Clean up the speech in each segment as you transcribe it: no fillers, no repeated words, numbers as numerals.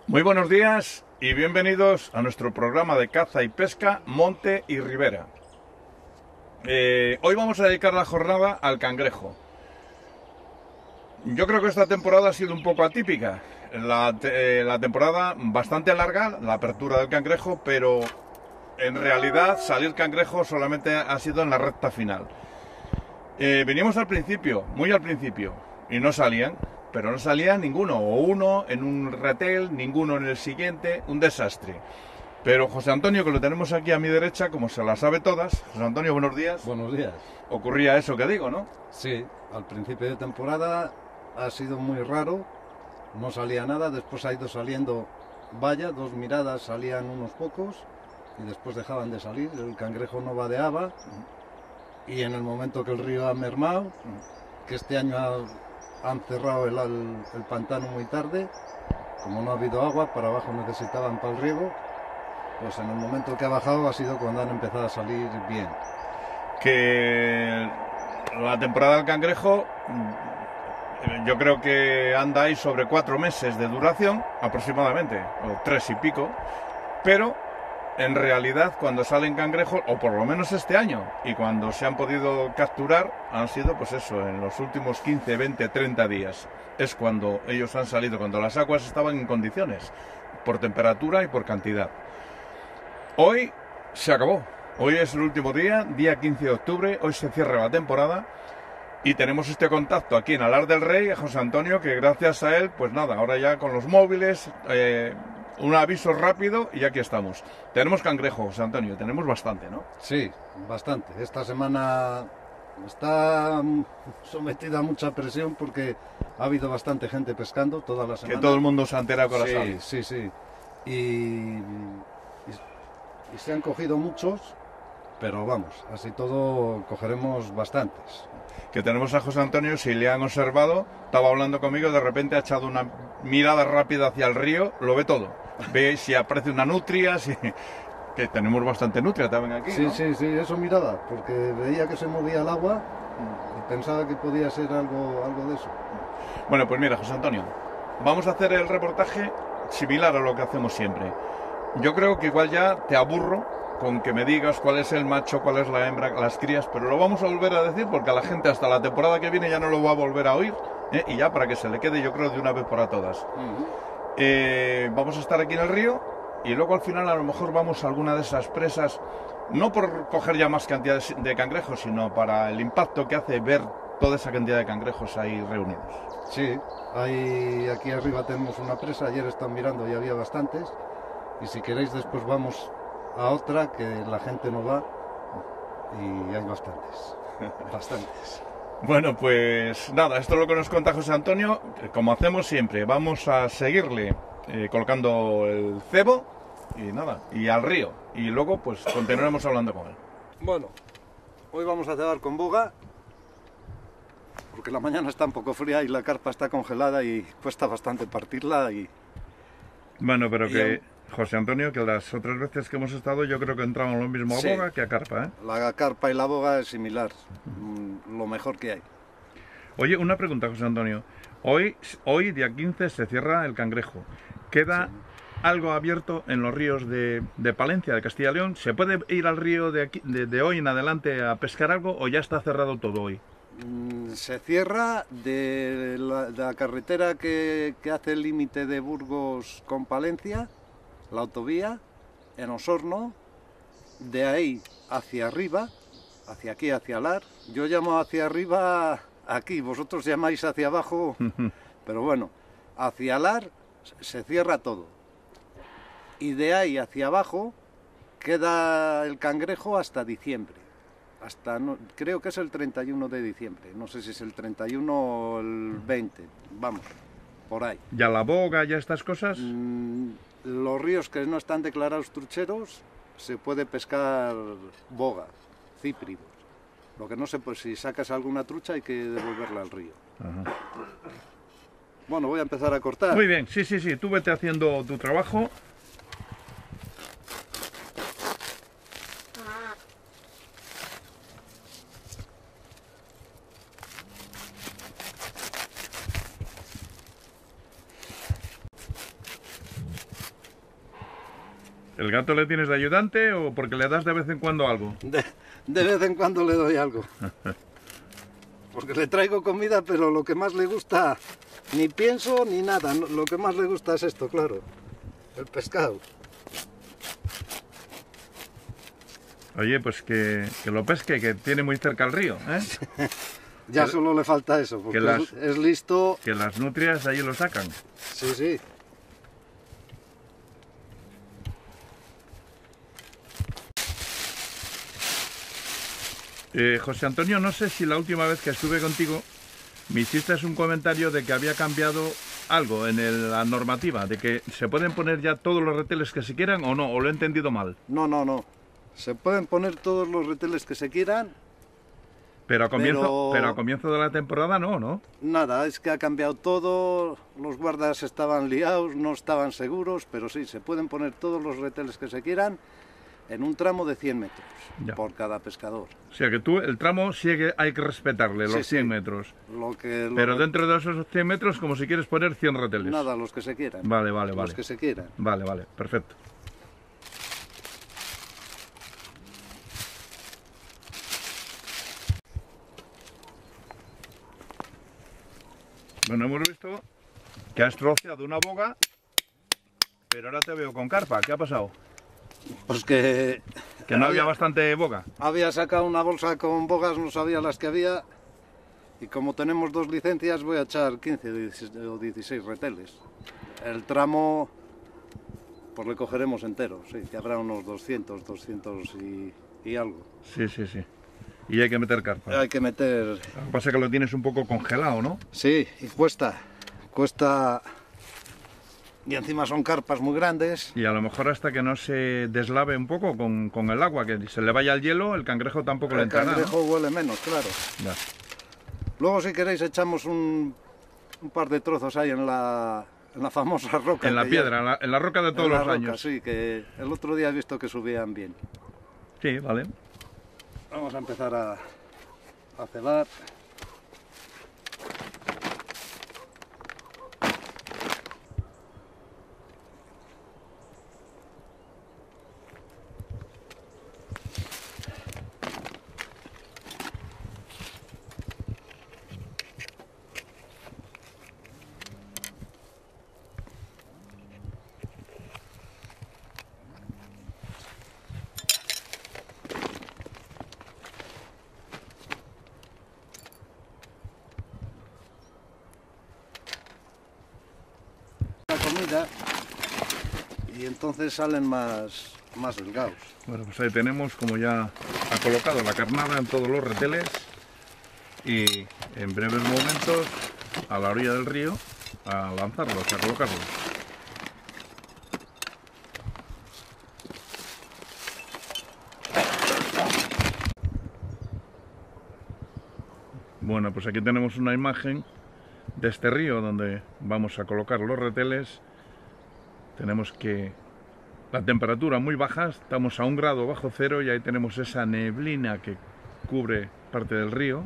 Muy buenos días y bienvenidos a nuestro programa de caza y pesca Monte y Ribera. Hoy vamos a dedicar la jornada al cangrejo. Yo creo que esta temporada ha sido un poco atípica. La temporada bastante larga, la apertura del cangrejo, pero en realidad salir cangrejo solamente ha sido en la recta final. Venimos al principio, muy al principio, y no salían. Pero no salía ninguno, o uno en un retel, ninguno en el siguiente, un desastre. Pero José Antonio, que lo tenemos aquí a mi derecha, como se las sabe todas. José Antonio, buenos días. Buenos días. Ocurría eso que digo, ¿no? Sí, al principio de temporada ha sido muy raro, no salía nada, después ha ido saliendo, vaya, dos miradas salían unos pocos y después dejaban de salir, el cangrejo no vadeaba y en el momento que el río ha mermado, que este año han cerrado el pantano muy tarde, como no ha habido agua, para abajo necesitaban para el riego, pues en el momento que ha bajado ha sido cuando han empezado a salir bien. Que la temporada del cangrejo, yo creo que anda ahí sobre 4 meses de duración, aproximadamente, o 3 y pico, pero en realidad cuando salen cangrejos, o por lo menos este año, y cuando se han podido capturar, han sido pues eso, en los últimos 15, 20, 30 días. Es cuando ellos han salido, cuando las aguas estaban en condiciones, por temperatura y por cantidad. Hoy se acabó, hoy es el último día, día 15 de octubre, hoy se cierra la temporada, y tenemos este contacto aquí en Alar del Rey, a José Antonio, que gracias a él, pues nada, ahora ya con los móviles... un aviso rápido y aquí estamos. Tenemos cangrejo, José Antonio, tenemos bastante, ¿no? Sí, bastante. Esta semana está sometida a mucha presión porque ha habido bastante gente pescando toda la semana. Que todo el mundo se ha enterado con la sal. Sí, sí, sí. Y se han cogido muchos, pero vamos, así todo cogeremos bastantes. Que tenemos a José Antonio, si le han observado, estaba hablando conmigo, de repente ha echado una mirada rápida hacia el río, lo ve todo. Ve si aparece una nutria, si... que tenemos bastante nutria también aquí, Sí, ¿no? sí, sí, eso miraba, porque veía que se movía el agua y pensaba que podía ser algo de eso. Bueno, pues mira, José Antonio, vamos a hacer el reportaje similar a lo que hacemos siempre. Yo creo que igual ya te aburro con que me digas cuál es el macho, cuál es la hembra, las crías, pero lo vamos a volver a decir porque a la gente hasta la temporada que viene ya no lo va a volver a oír, y ya para que se le quede, yo creo, de una vez por todas. Vamos a estar aquí en el río y luego al final a lo mejor vamos a alguna de esas presas, no por coger ya más cantidad de cangrejos, sino para el impacto que hace ver toda esa cantidad de cangrejos ahí reunidos. Sí, aquí arriba tenemos una presa, ayer están mirando y había bastantes, y si queréis después vamos a otra que la gente no va y hay bastantes, bastantes. Bueno, pues nada, esto es lo que nos cuenta José Antonio. Como hacemos siempre, vamos a seguirle colocando el cebo y nada, y al río. Y luego pues continuaremos hablando con él. Bueno, hoy vamos a cebar con boga, porque la mañana está un poco fría y la carpa está congelada y cuesta bastante partirla. Bueno, pero que José Antonio, que las otras veces que hemos estado yo creo que entramos lo mismo a boga que a carpa, ¿eh? La carpa y la boga es similar, lo mejor que hay. Oye, una pregunta, José Antonio. Hoy día 15, se cierra el cangrejo. ¿Queda algo abierto en los ríos de Palencia, de Castilla y León? ¿Se puede ir al río de hoy en adelante a pescar algo o ya está cerrado todo hoy? Se cierra de la carretera que hace el límite de Burgos con Palencia, la autovía, en Osorno, de ahí hacia arriba, hacia aquí, hacia Alar. Yo llamo hacia arriba aquí, vosotros llamáis hacia abajo, pero bueno, hacia Alar se cierra todo. Y de ahí hacia abajo queda el cangrejo hasta diciembre. Creo que es el 31 de diciembre, no sé si es el 31 o el 20, vamos, por ahí. ¿Ya la boga, ya estas cosas? Los ríos que no están declarados trucheros se puede pescar boga, cípridos. Lo que no sé, pues si sacas alguna trucha hay que devolverla al río. Ajá. Bueno, voy a empezar a cortar. Muy bien, sí, tú vete haciendo tu trabajo. ¿El gato le tienes de ayudante o porque le das de vez en cuando algo? De vez en cuando le doy algo. Porque le traigo comida, pero lo que más le gusta, ni pienso ni nada. Lo que más le gusta es esto, claro. El pescado. Oye, pues que lo pesque, que tiene muy cerca el río, ¿eh? Ya solo le falta eso, porque es listo. Que las nutrias ahí lo sacan. Sí, sí. José Antonio, no sé si la última vez que estuve contigo me hiciste un comentario de que había cambiado algo en la normativa, de que se pueden poner ya todos los reteles que se quieran o no, o lo he entendido mal. No, no, no. Se pueden poner todos los reteles que se quieran. Pero a comienzo de la temporada no. Nada, es que ha cambiado todo, los guardas estaban liados, no estaban seguros, pero sí, se pueden poner todos los reteles que se quieran en un tramo de 100 metros por cada pescador. O sea que el tramo sí hay que respetarle, los 100 metros. Pero dentro de esos 100 metros, como si quieres poner 100 reteles. Nada, los que se quieran. Vale. Los que se quieran. Vale, perfecto. Bueno, hemos visto que has troceado una boga, pero ahora te veo con carpa. ¿Qué ha pasado? Pues que no había bastante boga. Había sacado una bolsa con bogas, no sabía las que había, y como tenemos 2 licencias voy a echar 15 o 16 reteles. El tramo pues le cogeremos entero, sí, que habrá unos 200 y algo. Sí. Y hay que meter carpa. Hay que meter... Lo que pasa es que lo tienes un poco congelado, ¿no? Sí, y cuesta. Y encima son carpas muy grandes. Y a lo mejor hasta que no se deslave un poco con el agua, que se le vaya el hielo, el cangrejo tampoco le entrará. El cangrejo huele menos, claro. Ya. Luego, si queréis, echamos un par de trozos ahí en la famosa roca. En la piedra, en la roca de todos los años. Sí, que el otro día he visto que subían bien. Sí, vale. Vamos a empezar a cebar. Comida y entonces salen más delgados. Bueno, pues ahí tenemos como ya ha colocado la carnada en todos los reteles y en breves momentos a la orilla del río a lanzarlos, a colocarlos. Bueno, pues aquí tenemos una imagen de este río donde vamos a colocar los reteles. Tenemos que la temperatura muy baja, estamos a 1 grado bajo cero y ahí tenemos esa neblina que cubre parte del río.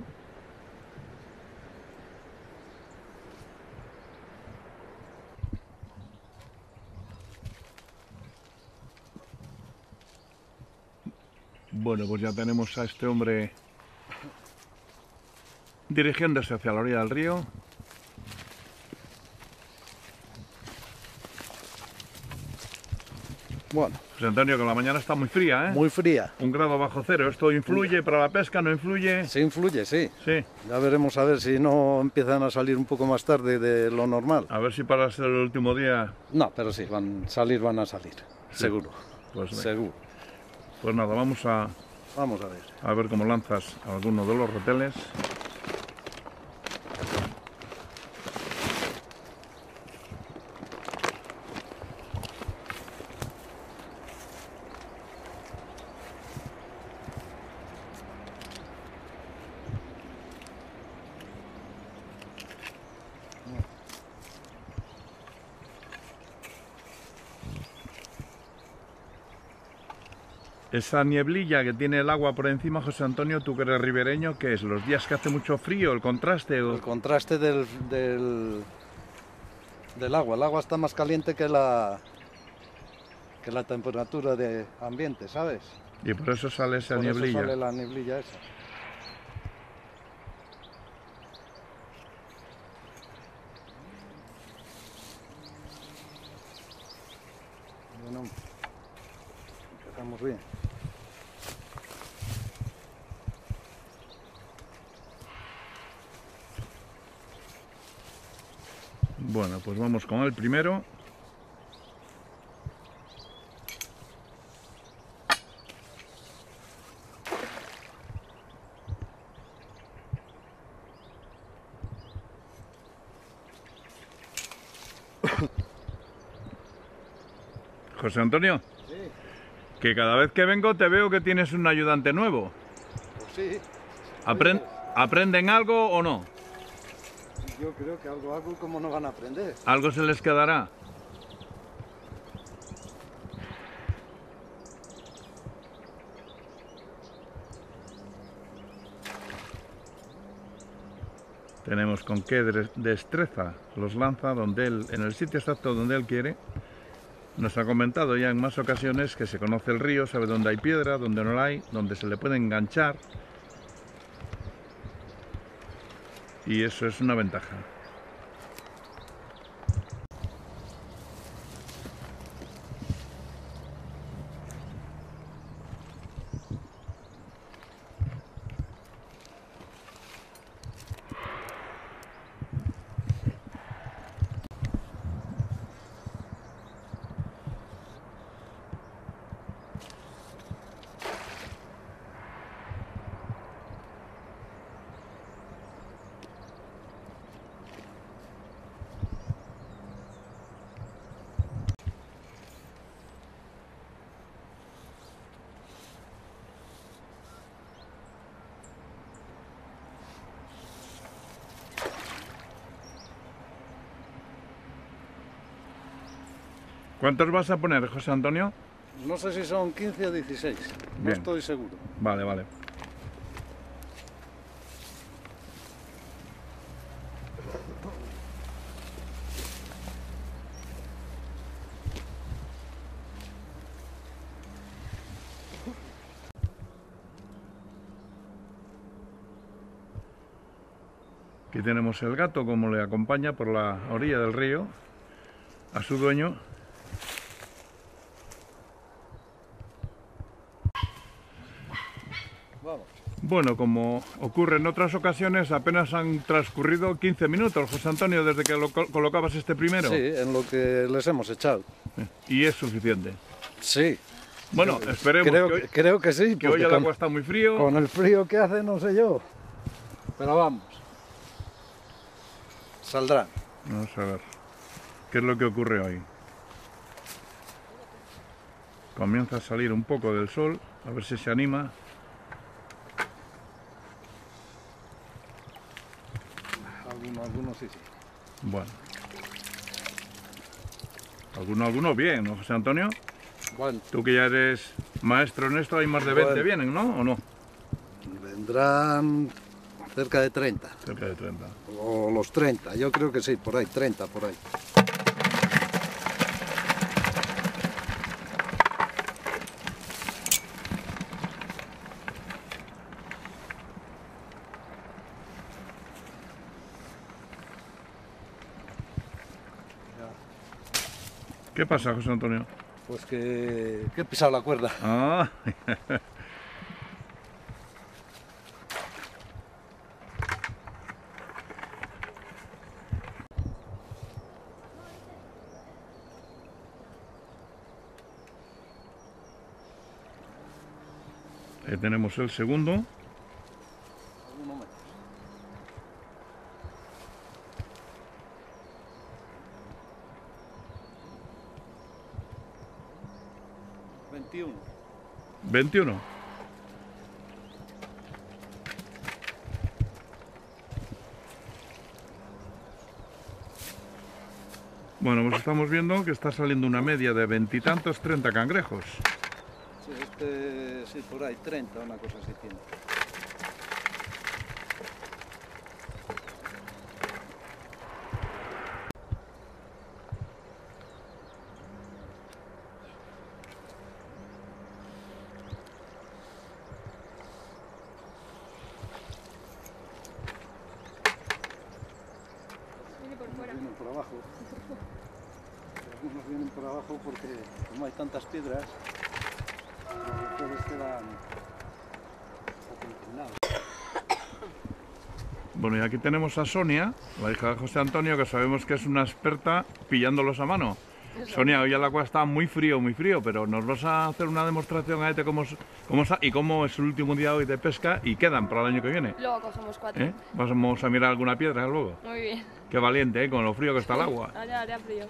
Bueno, pues ya tenemos a este hombre dirigiéndose hacia la orilla del río. Bueno, José Antonio, que la mañana está muy fría, ¿eh? Muy fría. 1 grado bajo cero. ¿Esto influye para la pesca? ¿No influye? Sí, influye, sí. Sí. Ya veremos a ver si no empiezan a salir un poco más tarde de lo normal. A ver si para ser el último día... No, pero sí, van a salir. Sí. Seguro. Pues seguro. Pues nada, vamos a ver. A ver cómo lanzas alguno de los reteles. Esa nieblilla que tiene el agua por encima, José Antonio, tú que eres ribereño, ¿qué es? ¿Los días que hace mucho frío, el contraste? El contraste del agua. El agua está más caliente que la que la temperatura de ambiente, ¿sabes? Y por eso sale esa Por nieblilla. eso sale la neblilla esa. Bueno, empezamos bien. Bueno, pues vamos con el primero. José Antonio, Sí, que cada vez que vengo te veo que tienes un ayudante nuevo. pues sí. ¿Aprenden algo o no? Yo creo que algo como no van a aprender. ¿Algo se les quedará? Tenemos con qué destreza los lanza donde él, en el sitio exacto donde él quiere. Nos ha comentado ya en más ocasiones que se conoce el río, sabe dónde hay piedra, dónde no la hay, dónde se le puede enganchar. Y eso es una ventaja. ¿Cuántos vas a poner, José Antonio? No sé si son 15 o 16, no Bien. estoy seguro. Vale, vale. Aquí tenemos el gato como le acompaña por la orilla del río a su dueño. Vamos. Bueno, como ocurre en otras ocasiones, apenas han transcurrido 15 minutos, José Antonio, desde que lo colocabas este primero. Sí, en lo que les hemos echado. Y es suficiente. Sí. Bueno, esperemos Creo que sí, que hoy el agua está muy frío. con el frío que hace no sé yo. Pero vamos. Saldrán. Vamos a ver qué es lo que ocurre hoy. Comienza a salir un poco del sol, a ver si se anima. Algunos sí. Bueno. Alguno bien, ¿no, José Antonio? Bueno, Tú que ya eres maestro en esto, hay más de 20 Bueno. vienen, ¿no? ¿O no? vendrán cerca de 30. Cerca de 30. O los 30, yo creo que sí, por ahí, 30 por ahí. ¿Qué pasa, José Antonio? Pues que he pisado la cuerda. Ah, ahí tenemos el segundo. Alguno menos. ¿21? 21. Bueno, pues estamos viendo que está saliendo una media de 20 y tantos, 30 cangrejos. Sí, sí, por ahí, 30, una cosa así tiene. abajo. Algunos vienen por abajo porque como hay tantas piedras, los reteles quedan un poco inclinados. Bueno, y aquí tenemos a Sonia, la hija de José Antonio, que sabemos que es una experta pillándolos a mano. Sonia, hoy el agua está muy frío, pero nos vas a hacer una demostración a cómo es el último día hoy de pesca y quedan para el año que viene. Luego cogemos 4. Vamos a mirar alguna piedra luego. Muy bien. Qué valiente, con lo frío que está el agua. Haría frío.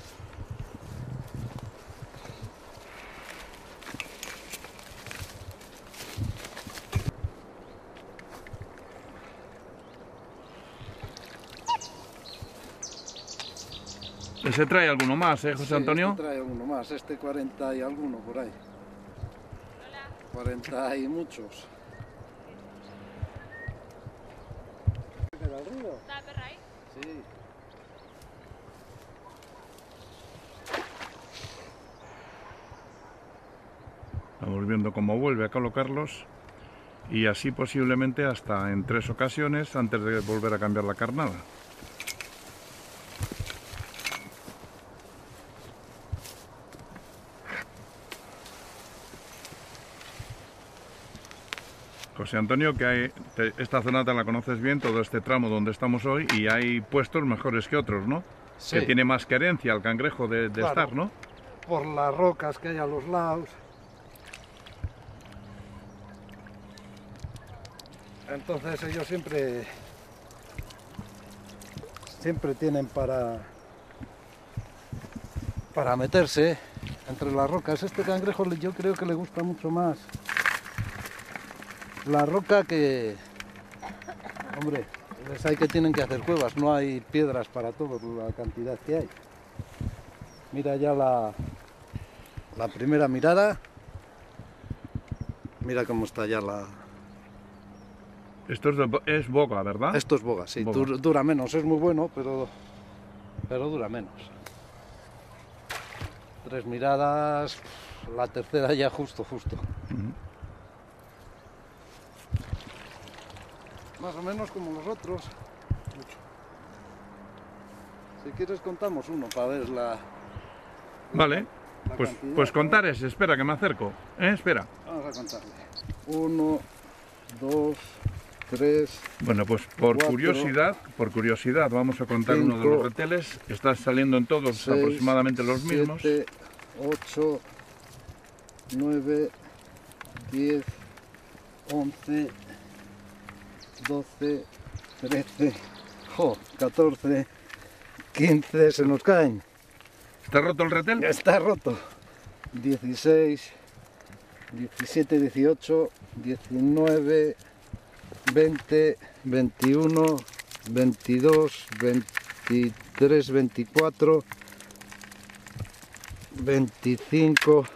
Ese trae alguno más, José Sí, Antonio. Este trae alguno más, este 40 y alguno por ahí. Hola. 40 y muchos. ¿Queda el río? ¿Está la perra ahí? Sí. Vamos viendo cómo vuelve a colocarlos y así posiblemente hasta en 3 ocasiones antes de volver a cambiar la carnada. José Antonio, esta zona te la conoces bien, todo este tramo donde estamos hoy, y hay puestos mejores que otros, ¿no? Sí. Que tiene más querencia el cangrejo de Claro. estar, ¿no? Por las rocas que hay a los lados. Entonces ellos siempre tienen para meterse entre las rocas. Este cangrejo yo creo que le gusta mucho más la roca que... Hombre, les hay que tienen que hacer cuevas, no hay piedras para todo, la cantidad que hay. Mira ya la primera mirada. Mira cómo está ya la... Esto es boga, ¿verdad? Esto es boga, sí. Boga. Dura menos, es muy bueno, pero dura menos. 3 miradas, la tercera ya justo. Ujú. Más o menos como los otros. Si quieres contamos uno para ver la Vale, pues cantidad. contar ese, espera que me acerco. Espera. Vamos a contarle. 1, 2, 3, Bueno, pues por 4, curiosidad vamos a contar uno de 5, los reteles. Están saliendo en todos 6, aproximadamente los mismos. 7, 8, 9, 10, 11, 12, 13, 14, 15, se nos caen. ¿Está roto el retel? Ya está roto. 16, 17, 18, 19, 20, 21, 22, 23, 24, 25,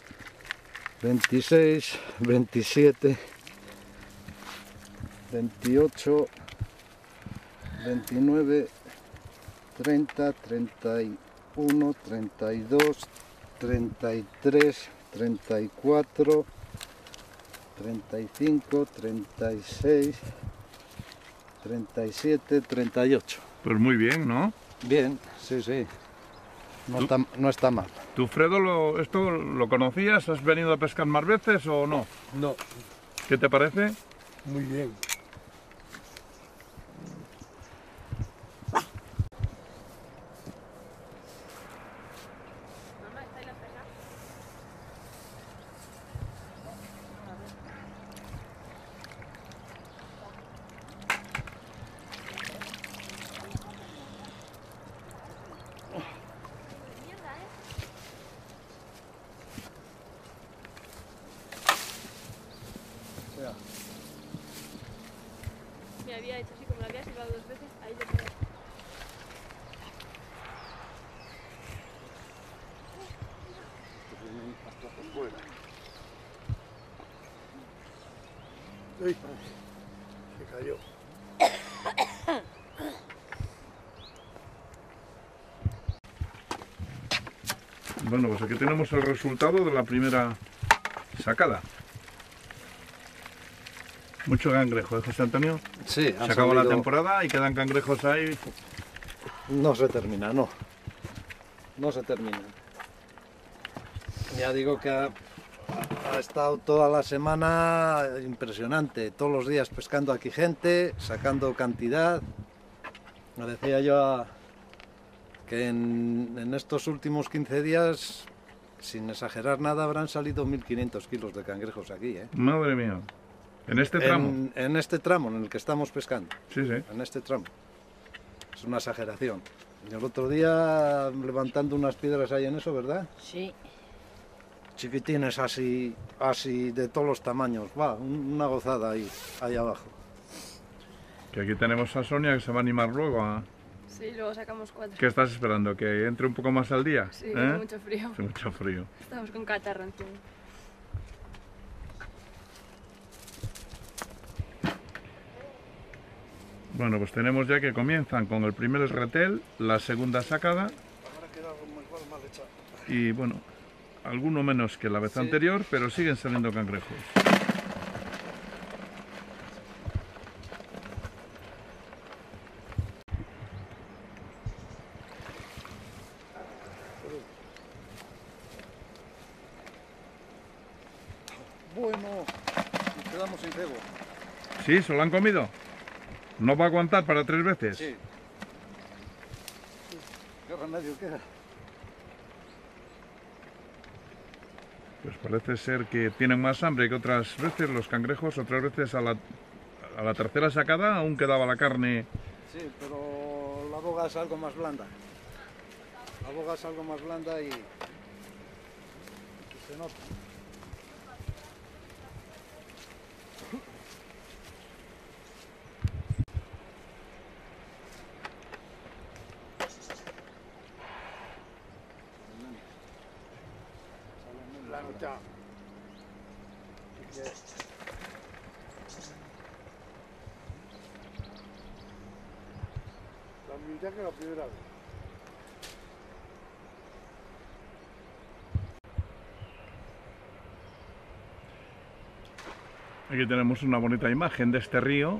26, 27, 28, 29, 30, 31, 32, 33, 34, 35, 36, 37, 38. Pues muy bien, ¿no? Bien, sí. No está mal. ¿Tú, Fredo, esto lo conocías? ¿Has venido a pescar más veces o no? No, ¿Qué te parece? muy bien. Mamá, ¿está ahí la perra? Me había hecho así, como lo había silbado 2 veces, ahí lo tengo. Uy, se cayó. Bueno, pues aquí tenemos el resultado de la primera sacada. Mucho cangrejo, ¿eh, José Antonio? Sí, Se acabó la temporada y quedan cangrejos ahí No se termina, no. No se termina. Ya digo que ha estado toda la semana impresionante. Todos los días pescando aquí gente, sacando cantidad. Me decía yo que en estos últimos 15 días, sin exagerar nada, habrán salido 1.500 kilos de cangrejos aquí, ¿eh? Madre mía. ¿En este tramo? En este tramo en el que estamos pescando. Sí, sí. En este tramo. Es una exageración. Y el otro día levantando unas piedras ahí en eso, ¿verdad? Sí. Chiquitines así de todos los tamaños. Va, una gozada ahí abajo. Que aquí tenemos a Sonia que se va a animar luego a... Sí, luego sacamos 4. ¿Qué estás esperando? ¿Que entre un poco más al día? Sí, que hace mucho frío. Hace mucho frío. Estamos con catarro encima. Bueno, pues tenemos ya que comienzan con el primer retel, la segunda sacada Ahora queda algo mal echado. y bueno, alguno menos que la vez anterior, pero siguen saliendo cangrejos. Bueno, nos quedamos sin cebo. ¿Sí? ¿Se lo han comido? ¿No va a aguantar para 3 veces? Sí. ¿Qué remedio queda? Pues parece ser que tienen más hambre que otras veces los cangrejos, otras veces a la tercera sacada aún quedaba la carne. Sí, pero la boga es algo más blanda. La boga es algo más blanda y se nota. La mitad. La mitad que la primera vez. Aquí tenemos una bonita imagen de este río.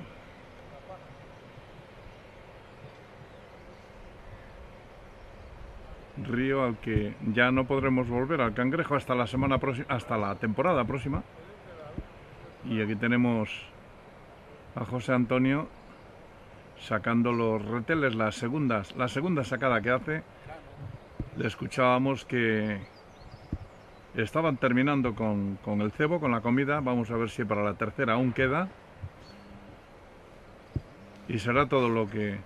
Río al que ya no podremos volver al cangrejo hasta la semana próxima, hasta la temporada próxima. Y aquí tenemos a José Antonio sacando los reteles, la segunda sacada que hace. Le escuchábamos que estaban terminando con el cebo, con la comida. Vamos a ver si para la tercera aún queda. Y será todo lo que...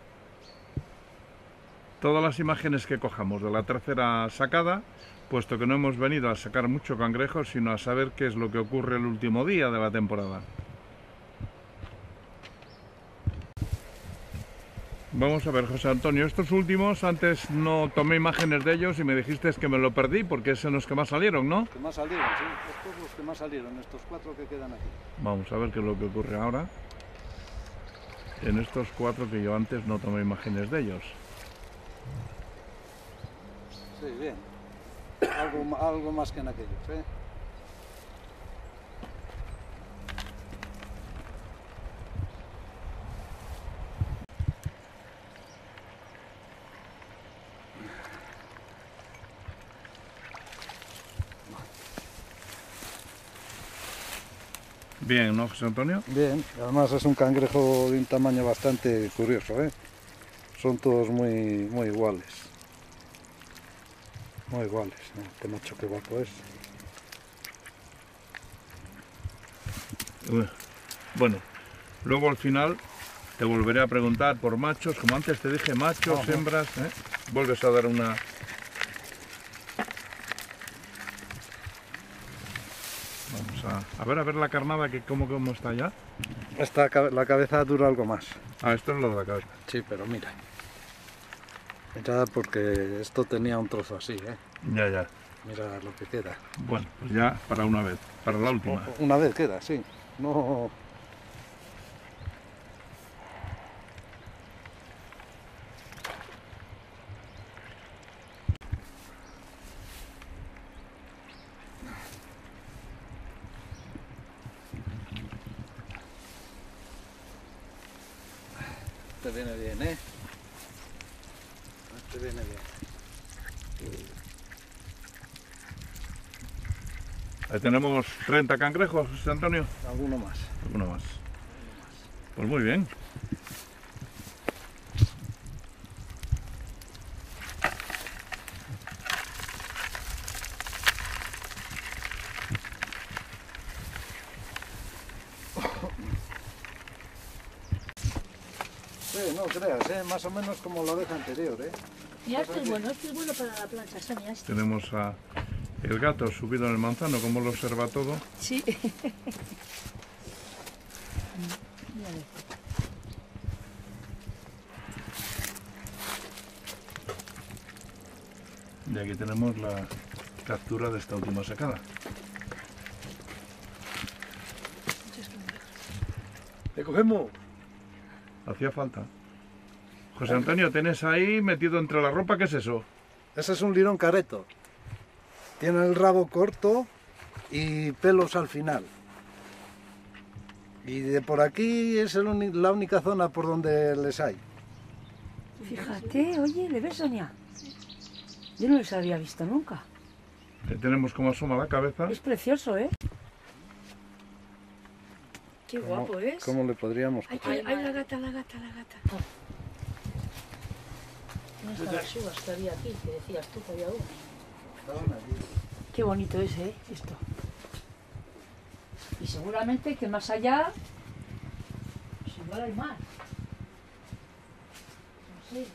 Todas las imágenes que cojamos de la tercera sacada, puesto que no hemos venido a sacar mucho cangrejo, sino a saber qué es lo que ocurre el último día de la temporada. Vamos a ver, José Antonio, estos últimos, antes no tomé imágenes de ellos y me dijiste que me lo perdí porque son los que más salieron, ¿no? Los que más salieron, sí. Estos los que más salieron, estos 4 que quedan aquí. Vamos a ver qué es lo que ocurre ahora. En estos 4 que yo antes no tomé imágenes de ellos. Sí, bien. Algo más que en aquellos, ¿eh? Bien, ¿no, José Antonio? Bien, además es un cangrejo de un tamaño bastante curioso, ¿eh? Son todos muy iguales. Muy iguales, ¿no? Este macho qué guapo es. Bueno, luego al final te volveré a preguntar por machos, como antes te dije, machos, Ajá. hembras, ¿eh? Vuelves a dar una... Vamos a ver la carnada, que cómo está ya. La cabeza dura algo más. Ah, esto es lo de la cabeza. Sí, pero mira. Mira, porque esto tenía un trozo así, ¿eh? Ya. Mira lo que queda. Bueno, pues ya para una vez, para la última. Una vez queda, sí. No... Te viene bien, ¿eh? Te viene bien. Ahí tenemos 30 cangrejos, José Antonio. Alguno más. Uno más. Pues muy bien. Sí, no creas, más o menos como la vez anterior, Mira, este es bueno para la plancha, Sonia. Este. Tenemos a el gato subido en el manzano, como lo observa todo. Sí. Mira, Y aquí tenemos la captura de esta última secada. ¿Te cogemos? Hacía falta. José Antonio, ¿tenés ahí metido entre la ropa? ¿Qué es eso? Ese es un lirón careto. Tiene el rabo corto y pelos al final. Y de por aquí es la única zona por donde les hay. Fíjate, oye, ¿le ves, Sonia? Yo no los había visto nunca. Tenemos como asoma la cabeza. Es precioso, ¿eh? Qué ¿Cómo- guapo es. ¿Cómo le podríamos Ay, coger? ay, la gata, la gata, la gata. ¿Dónde están las uvas que había aquí? Que decías tú que había uvas. Qué bonito es, ¿eh? Esto. Y seguramente que más allá, pues igual hay más. No sé.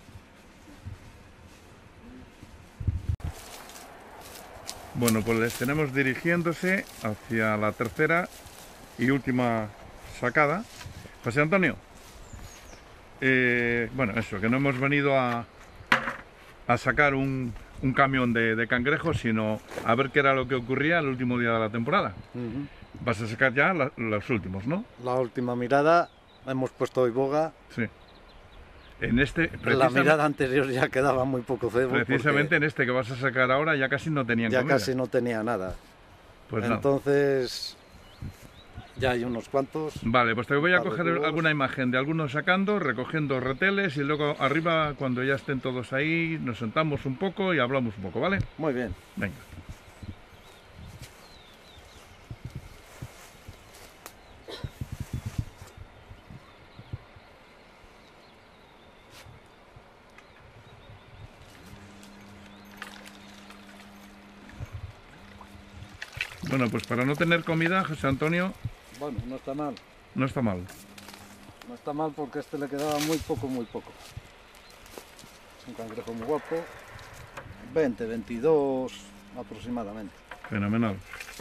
Bueno, pues les tenemos dirigiéndose hacia la tercera y última sacada. José Antonio, bueno, eso, que no hemos venido a sacar un camión de cangrejos, sino a ver qué era lo que ocurría el último día de la temporada. Ujú. Vas a sacar ya los últimos, ¿no? La última mirada, hemos puesto hoy boga. Sí. En este, La mirada anterior ya quedaba muy poco cebo. precisamente en este que vas a sacar ahora ya casi no tenían ya comida. casi no tenía nada. Pues nada. Entonces, ya hay unos cuantos. Vale, pues te voy a Para coger todos. alguna imagen de algunos sacando, recogiendo reteles y luego arriba, cuando ya estén todos ahí, nos sentamos un poco y hablamos un poco, ¿vale? Muy bien. Venga. Bueno, pues para no tener comida, José Antonio, Bueno, no está mal. no está mal. No está mal porque a este le quedaba muy poco, muy poco. Es un cangrejo muy guapo. 20, 22 aproximadamente. Fenomenal.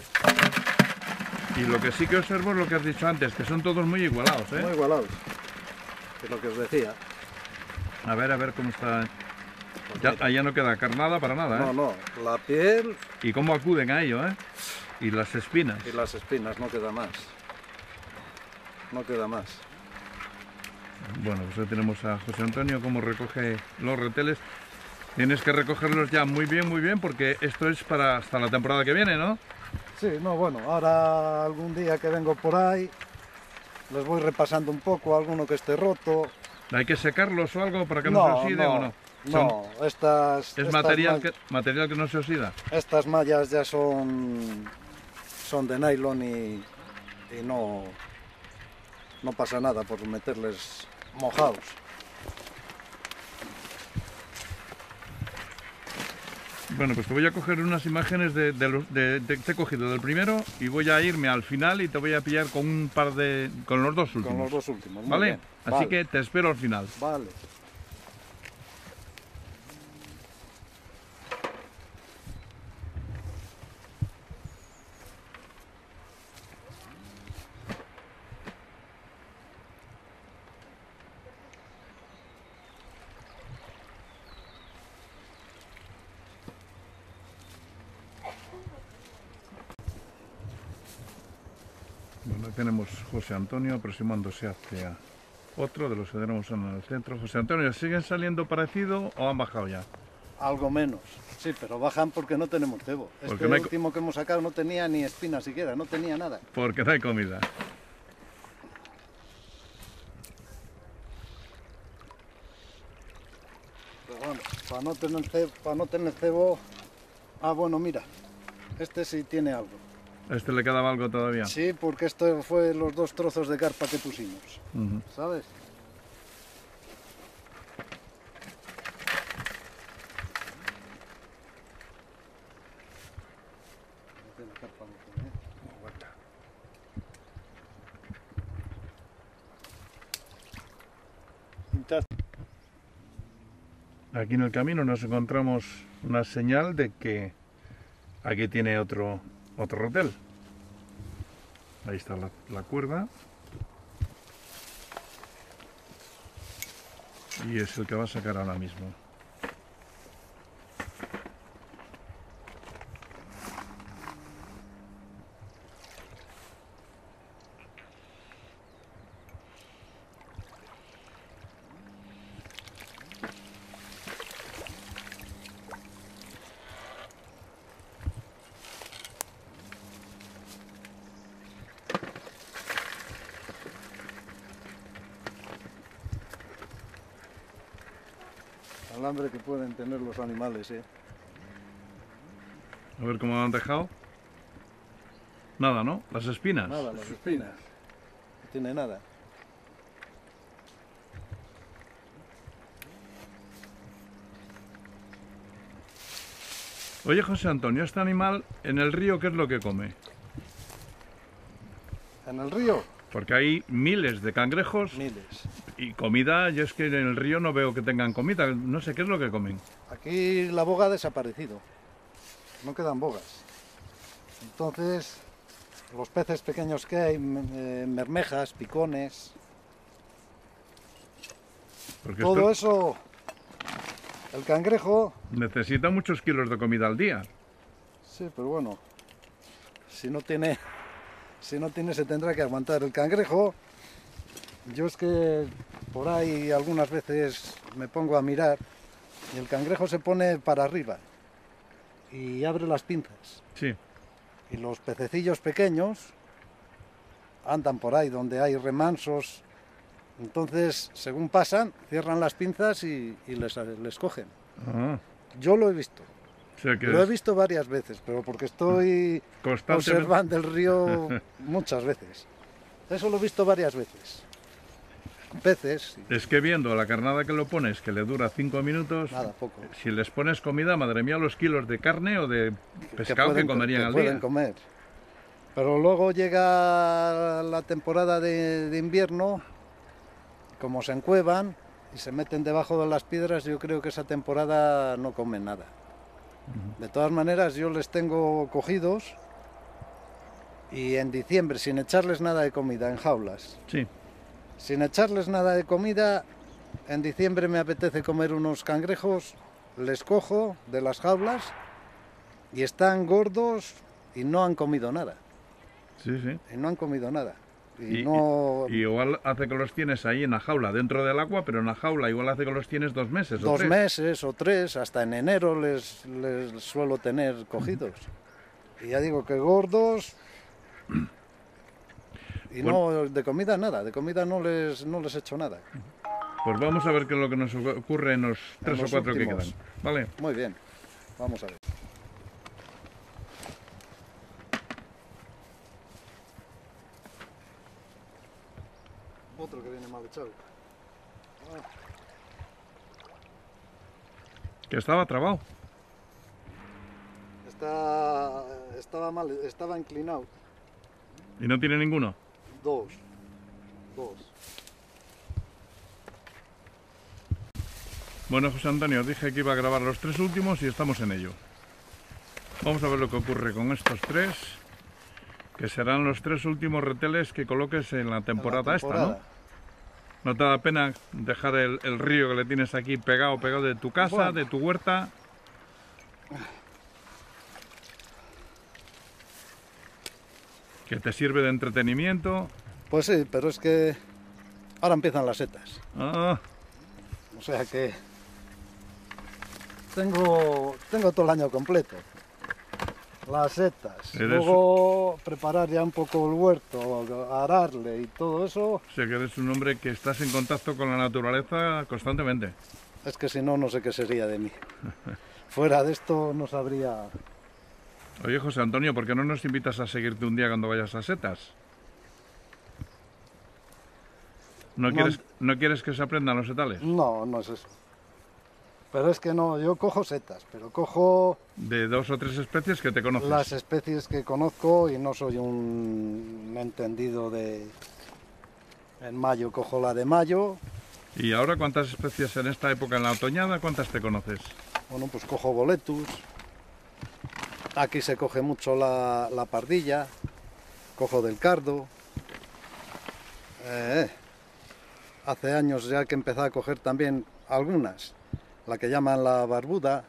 Y lo que sí que observo es lo que has dicho antes, que son todos muy igualados, ¿eh? Muy igualados. Es lo que os decía. A ver cómo está. Pues Ya, mira. ahí ya no queda carnada para nada, ¿eh? No, no. La piel Y cómo acuden a ello, ¿eh? Y las espinas. y las espinas, no queda más. No queda más. Bueno, pues ahí tenemos a José Antonio cómo recoge los reteles. Tienes que recogerlos ya muy bien, porque esto es para hasta la temporada que viene, ¿no? Sí, no, bueno, ahora algún día que vengo por ahí, les voy repasando un poco, alguno que esté roto. ¿Hay que secarlos o algo para que no, se oxide o no? No, estas, ¿Es estas material ma- material que no se oxida? Estas mallas ya son de nylon y no pasa nada por meterles mojados. Bueno, pues te voy a coger unas imágenes te he cogido del primero y voy a irme al final y te voy a pillar con un par con los dos últimos. Con los dos últimos. Muy ¿Vale? bien. Así Vale, que te espero al final. Vale. Bueno, ahí tenemos José Antonio aproximándose hacia otro de los que tenemos en el centro. José Antonio, ¿siguen saliendo parecido o han bajado ya? Algo menos. Sí, pero bajan porque no tenemos cebo. Porque Este no hay co- último que hemos sacado no tenía ni espina siquiera, no tenía nada. Porque no hay comida. Pero bueno, para no tener cebo. Ah, bueno, mira, este sí tiene algo. ¿A este le quedaba algo todavía? Sí, porque esto fue los 2 trozos de carpa que pusimos, Ujú. ¿sabes? Aquí en el camino nos encontramos una señal de que aquí tiene otro hotel. Ahí está la cuerda. Y es el que va a sacar ahora mismo. Alambre que pueden tener los animales, ¿eh? A ver cómo lo han dejado. Nada, ¿no? Las espinas. Nada, las espinas. No tiene nada. Oye, José Antonio, este animal en el río, ¿qué es lo que come? En el río, Porque hay miles de cangrejos miles. y comida, yo es que en el río no veo que tengan comida, no sé qué es lo que comen. Aquí la boga ha desaparecido. No quedan bogas. Entonces, los peces pequeños que hay, mermejas, picones, Porque todo esto eso, el cangrejo, necesita muchos kilos de comida al día. sí, pero bueno, si no tiene se tendrá que aguantar el cangrejo. Yo es que por ahí algunas veces me pongo a mirar y el cangrejo se pone para arriba y abre las pinzas. Sí. Y los pececillos pequeños andan por ahí donde hay remansos. Entonces, según pasan, cierran las pinzas y les cogen. Ah, Yo lo he visto. o sea que Lo he es visto varias veces, pero porque estoy constantemente. observando el río muchas veces. Eso lo he visto varias veces. Peces, Es que viendo la carnada que lo pones, que le dura 5 minutos, nada, poco. si les pones comida, madre mía, los kilos de carne o de pescado que pueden- comerían que al pueden día. comer. Pero luego llega la temporada de invierno, como se encuevan y se meten debajo de las piedras, yo creo que esa temporada no comen nada. De todas maneras, yo les tengo cogidos y en diciembre, sin echarles nada de comida, en jaulas, Sí. sin echarles nada de comida, en diciembre me apetece comer unos cangrejos, les cojo de las jaulas y están gordos y no han comido nada. Sí, sí. Y no han comido nada. Y, Y- no... Y igual hace que los tienes ahí en la jaula, dentro del agua, pero en la jaula igual hace que los tienes 2 meses o 2 3. meses o 3, hasta en enero les suelo tener cogidos. Y ya digo que gordos. Y no, de comida nada, de comida no les echo nada. Pues vamos a ver qué es lo que nos ocurre en los 3 o los 4 que últimos. quedan. Vale. Muy bien, vamos a ver. Otro que viene mal echado. Que estaba trabado. Estaba mal, estaba inclinado. Y no tiene ninguno. Dos. Bueno, José Antonio, os dije que iba a grabar los 3 últimos y estamos en ello. Vamos a ver lo que ocurre con estos 3, que serán los 3 últimos reteles que coloques en la temporada, esta, ¿no? ¿No te da pena dejar el río que le tienes aquí pegado de tu casa, Bueno. de tu huerta? Que te sirve de entretenimiento. Pues sí, pero es que ahora empiezan las setas. Ah, O sea que tengo todo el año completo. Las setas. Eres- Luego preparar ya un poco el huerto, ararle y todo eso. o sea que eres un hombre que estás en contacto con la naturaleza constantemente. Es que si no, no sé qué sería de mí. Fuera de esto no sabría... Oye, José Antonio, ¿por qué no nos invitas a seguirte un día cuando vayas a setas? ¿No quieres que se aprendan los setales? No, no es eso. Pero es que no, yo cojo setas, pero cojo De 2 o 3 especies que te conoces. las especies que conozco y no soy un entendido de... En mayo cojo la de mayo, ¿Y ahora cuántas especies en esta época, en la otoñada, cuántas te conoces? bueno, pues cojo boletus. Aquí se coge mucho la pardilla, cojo del cardo. Hace años ya que empecé a coger también algunas, la que llaman la barbuda.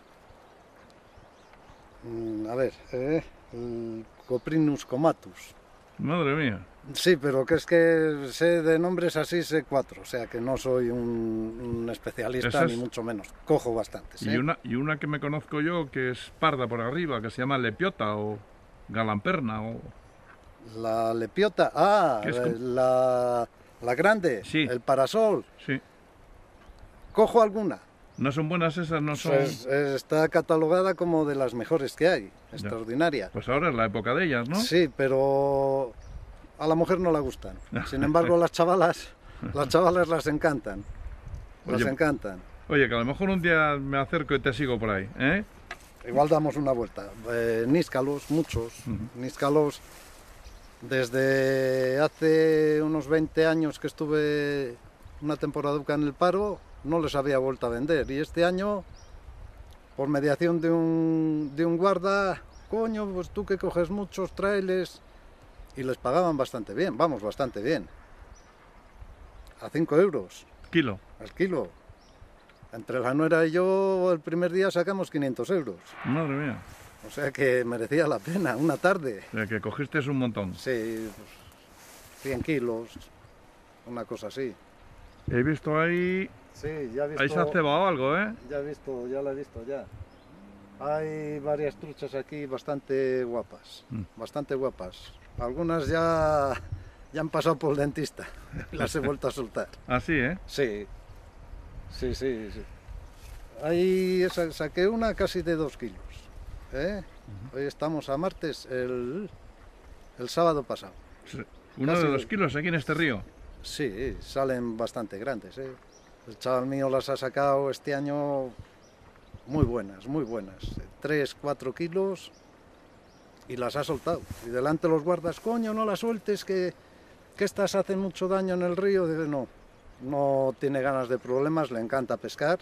El Coprinus comatus. Madre mía. Sí, pero que es que sé de nombres así, sé 4, o sea que no soy un especialista Esa es- ni mucho menos. Cojo bastantes. Y una que me conozco yo, que es parda por arriba, que se llama lepiota o galamperna o... La lepiota, ¿Qué es la grande, Sí. el parasol. Sí. Cojo alguna. ¿No son buenas esas? ¿No son...? Está catalogada como de las mejores que hay, extraordinaria. Pues ahora es la época de ellas, ¿no? Sí, pero a la mujer no le gustan. Sin embargo, las chavalas las encantan. Las Oye. encantan. Oye, que a lo mejor un día me acerco y te sigo por ahí, ¿eh? Igual damos una vuelta. Níscalos, muchos. Níscalos, desde hace unos 20 años que estuve una temporaduca en el paro, no les había vuelto a vender. Y este año, por mediación de un guarda, coño, pues tú que coges muchos, tráeles. Y les pagaban bastante bien, vamos, bastante bien. A 5 euros Kilo. al kilo. Entre la nuera y yo, el primer día sacamos 500 euros. Madre mía. O sea que merecía la pena, una tarde. O sea, que cogiste un montón. Sí, pues, 100 kilos, una cosa así. He visto ahí... Sí, ya he visto. Ahí se ha cebado algo, ¿eh? Ya la he visto ya. Hay varias truchas aquí bastante guapas, bastante guapas. Algunas ya han pasado por el dentista, las he vuelto a soltar. Así, ¿eh? Sí. Ahí saqué una casi de 2 kilos. Hoy estamos a martes, el sábado pasado. Uno Casi de 2 dos. kilos aquí en este río. Sí, salen bastante grandes. El chaval mío las ha sacado este año muy buenas, muy buenas. 3, 4 kilos y las ha soltado. Y delante los guardas, coño, no las sueltes, que estas hacen mucho daño en el río. Dice, no tiene ganas de problemas, le encanta pescar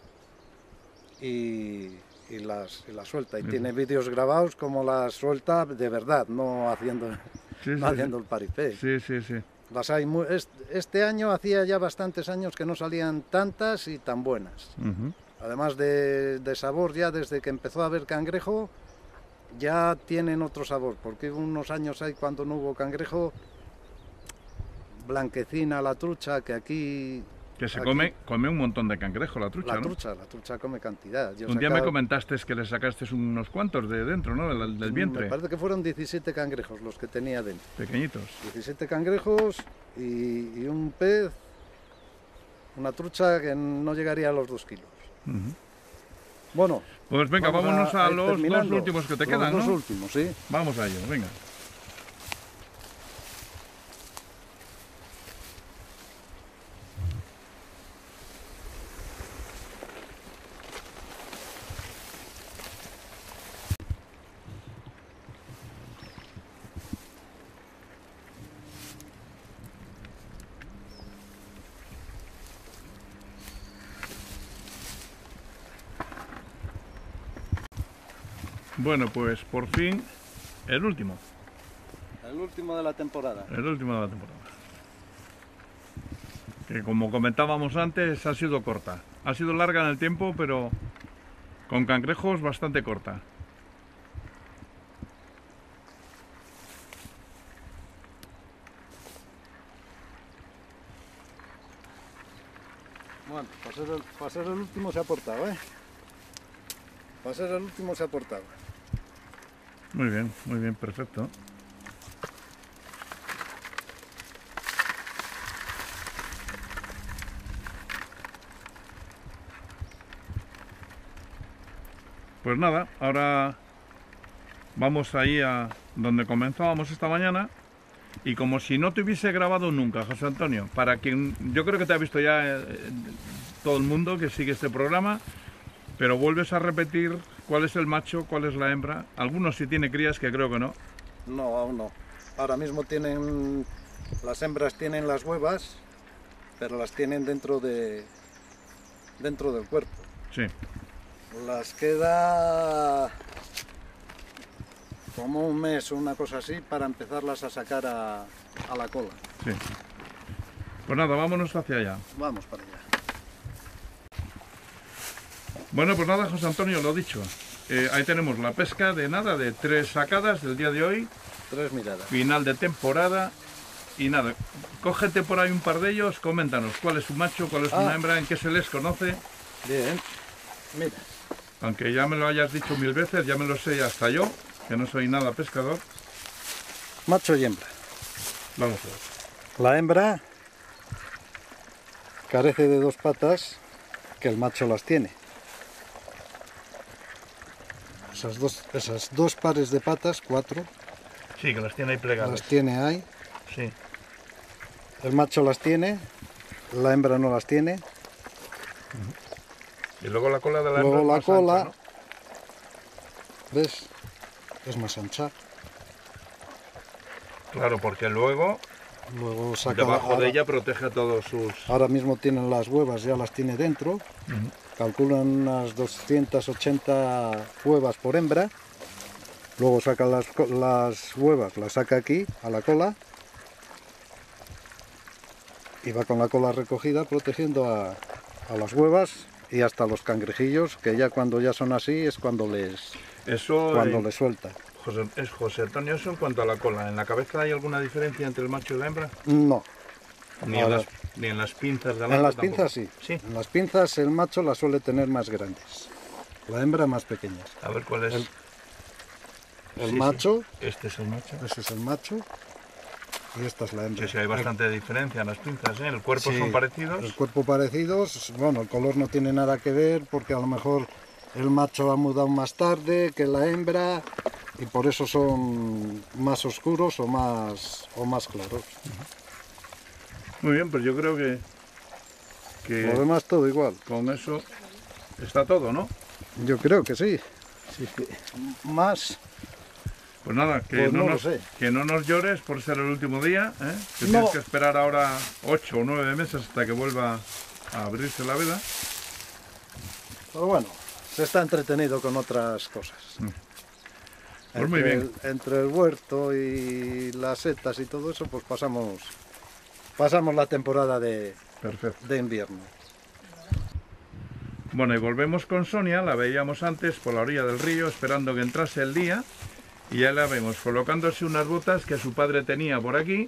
y las suelta. Y tiene vídeos grabados como las suelta de verdad, no haciendo, no haciendo el paripé. Sí. Las hay este año hacía ya bastantes años que no salían tantas y tan buenas. Además de sabor, ya desde que empezó a haber cangrejo, ya tienen otro sabor, porque hubo unos años ahí cuando no hubo cangrejo, blanquecina la trucha, que aquí... Que se come un montón de cangrejo la trucha, La ¿no? trucha come cantidad. Un día me comentaste que le sacaste unos cuantos de dentro, ¿no? Del vientre. Me parece que fueron 17 cangrejos los que tenía dentro. Pequeñitos. 17 cangrejos y un pez, una trucha que no llegaría a los 2 kilos. Bueno, pues venga, vámonos a ir los 2 terminando. últimos que te quedan, Los ¿no? 2 últimos, sí. Vamos a ello, venga. Bueno, pues por fin, el último. El último de la temporada. El último de la temporada. Que como comentábamos antes, ha sido corta. Ha sido larga en el tiempo, pero con cangrejos bastante corta. Bueno, para ser el último se ha portado, ¿eh? Para ser el último se ha portado. Muy bien, perfecto. Pues nada, ahora vamos ahí a donde comenzábamos esta mañana. Y como si no te hubiese grabado nunca, José Antonio, para quien yo creo que te ha visto ya todo el mundo que sigue este programa, pero vuelves a repetir cuál es el macho, cuál es la hembra. Algunos sí tiene crías, que creo que no. No, aún no. Ahora mismo las hembras tienen las huevas, pero las tienen dentro del cuerpo. Sí. Las queda como un mes o una cosa así para empezarlas a sacar a la cola. Sí. Pues nada, vámonos hacia allá. Vamos para allá. Bueno, pues nada, José Antonio, lo dicho. Ahí tenemos la pesca de 3 sacadas del día de hoy. 3 miradas. Final de temporada. Y nada, cógete por ahí un par de ellos, coméntanos cuál es un macho, cuál es una hembra, en qué se les conoce. Bien. Mira. Aunque ya me lo hayas dicho 1000 veces, ya me lo sé hasta yo, que no soy nada pescador. Macho y hembra. Vamos a ver. La hembra carece de 2 patas, que el macho las tiene. Esas dos pares de patas, 4, Sí, que las tiene ahí plegadas. las tiene ahí. Sí. El macho las tiene, la hembra no las tiene. Y luego la cola de la Luego hembra la es más cola, ancha, ¿no? ¿ves? Es más ancha. Claro, porque luego Luego saca debajo de ella protege a todos sus... Ahora mismo tienen las huevas, ya las tiene dentro. Calculan unas 280 huevas por hembra. Luego saca las huevas, las saca aquí, a la cola. Y va con la cola recogida protegiendo a las huevas y hasta los cangrejillos, que ya cuando ya son así es cuando les suelta. José Antonio, eso en cuanto a la cola. ¿En la cabeza hay alguna diferencia entre el macho y la hembra? No. Ni en las pinzas de la En las tampoco. pinzas sí. Sí. En las pinzas el macho las suele tener más grandes. La hembra más pequeñas. A ver cuál es. El Sí, macho, sí. Este es el macho. ese es el macho y esta es la hembra. Sí, sí, hay bastante diferencia en las pinzas, ¿eh? El cuerpo Sí, son parecidos. El cuerpo parecidos, bueno, el color no tiene nada que ver porque a lo mejor el macho ha mudado más tarde que la hembra y por eso son más oscuros o más claros. Muy bien, pues yo creo que Lo demás todo igual. con eso está todo, ¿no? Yo creo que sí. Más. Pues nada, que, Pues no no lo nos, sé. que no nos llores por ser el último día, ¿eh? Que No. tienes que esperar ahora 8 o 9 meses hasta que vuelva a abrirse la veda. Pero bueno, se está entretenido con otras cosas. Pues muy bien. Entre el huerto y las setas y todo eso, pues pasamos la temporada de Perfecto. invierno. Bueno, y volvemos con Sonia, la veíamos antes por la orilla del río esperando que entrase el día y ya la vemos colocándose unas botas que su padre tenía por aquí.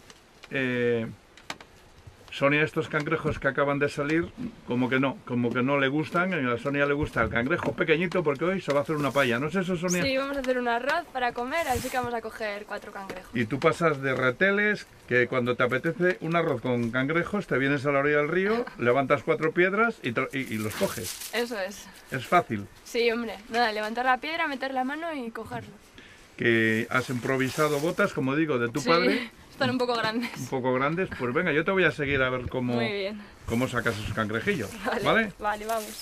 Sonia, estos cangrejos que acaban de salir, como que no le gustan. A Sonia le gusta el cangrejo pequeñito porque hoy se va a hacer una paella. ¿No es eso, Sonia? Sí, vamos a hacer un arroz para comer, así que vamos a coger 4 cangrejos. Y tú pasas de reteles, que cuando te apetece un arroz con cangrejos, te vienes a la orilla del río, levantas 4 piedras y los coges. Eso es. Es fácil. Sí, hombre. Nada, levantar la piedra, meter la mano y cogerlo. Que has improvisado botas, como digo, de tu Sí, padre, están un poco grandes. un poco grandes. Pues venga, yo te voy a seguir a ver Muy cómo bien. sacas esos cangrejillos. ¿Vale? Vale, vamos.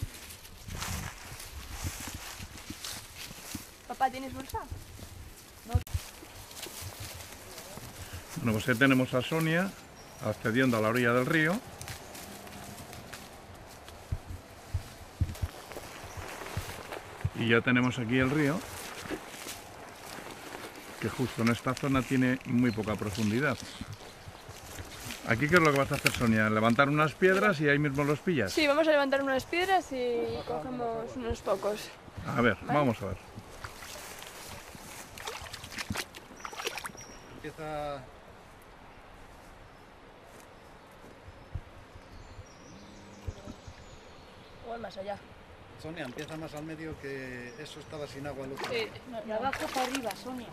Papá, ¿tienes bolsa? Bueno, pues ahí tenemos a Sonia accediendo a la orilla del río. Y ya tenemos aquí el río, que justo en esta zona tiene muy poca profundidad. ¿Aquí qué es lo que vas a hacer, Sonia? ¿Levantar unas piedras y ahí mismo los pillas? Sí, vamos a levantar unas piedras y cogemos unos pocos. A ver, vamos a ver. Empieza. Igual más allá. Sonia, empieza más al medio que eso estaba sin agua el otro Sí. día. De abajo para arriba, Sonia.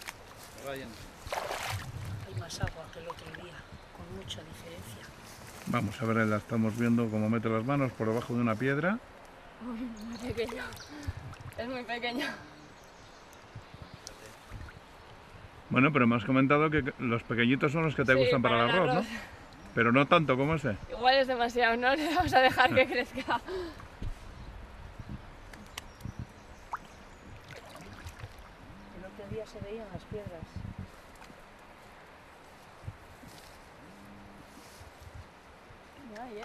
Ryan. Hay más agua que el otro día, con mucha diferencia. Vamos a ver, la estamos viendo cómo mete las manos por debajo de una piedra. Uy, muy pequeño. Es muy pequeño. Bueno, pero me has comentado que los pequeñitos son los que te Sí, gustan para el arroz, ¿no? Pero no tanto como ese. Igual es demasiado, no le vamos a dejar que crezca. El otro día se veían las piedras. Ay,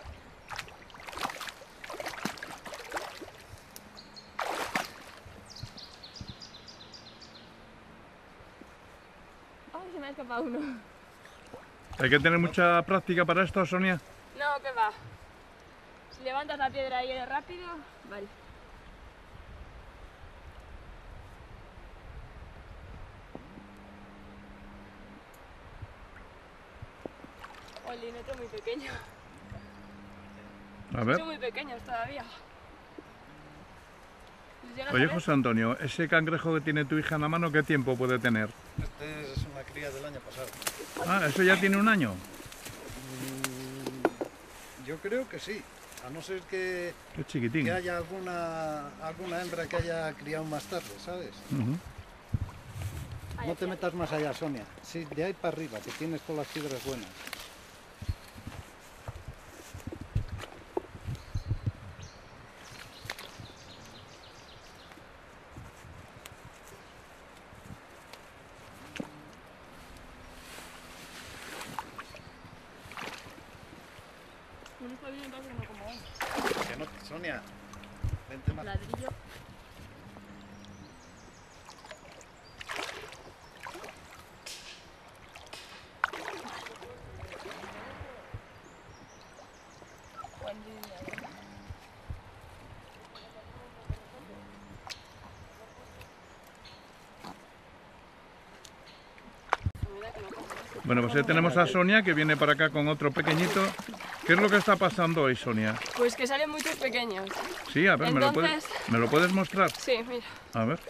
Ay, se me ha escapado uno. Hay que tener mucha práctica para esto, Sonia. No, que va. Si levantas la piedra ahí rápido, vale. Olin, otro muy pequeño. A ver. Son muy pequeños todavía. ¿Les llegas a Oye, ver? José Antonio, ese cangrejo que tiene tu hija en la mano, ¿qué tiempo puede tener? Este es una cría del año pasado. Ah, ¿eso ya tiene un año? Yo creo que sí, a no ser Qué chiquitín. que haya alguna hembra que haya criado más tarde, ¿sabes? Ujú. No te metas más allá, Sonia. Sí, de ahí para arriba, que tienes todas las piedras buenas. Uno está bien, pero no como otro. Que no, Sonia, vente más. Ladrillo. Bueno, pues ya tenemos a Sonia que viene para acá con otro pequeñito. ¿Qué es lo que está pasando hoy, Sonia? Pues que salen muchos pequeños. Sí, a ver, Entonces- ¿me lo puedes mostrar? Sí, mira. A ver.